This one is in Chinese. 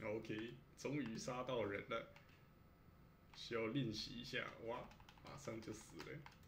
OK，终于杀到人了，需要练习一下，哇，马上就死了。